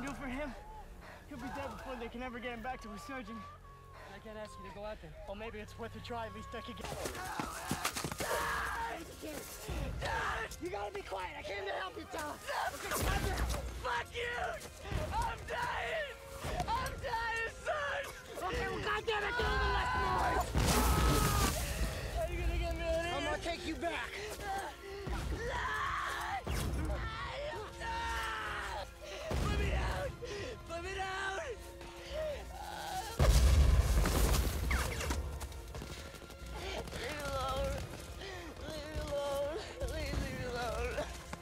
do for him, he'll be dead before they can ever get him back to a surgeon. And I can't ask you to go out there. Well, maybe it's worth a try. At least I could get... You gotta be quiet. I came to help you, Tella. Fuck you! I'm dying! I'm dying, son! Okay, well, goddammit, get on the left board! How are you gonna get me out of here? I'm gonna take you back. Put me out! Put me down! Leave me alone. Leave me alone. Please leave me alone.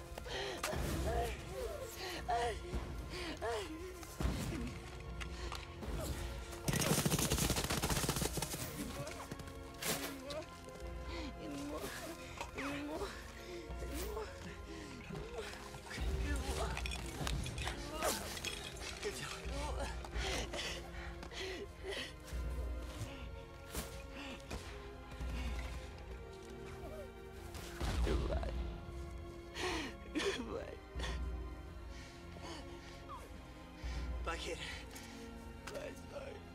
Goodbye. Goodbye. Bye, kid. Bye, sorry.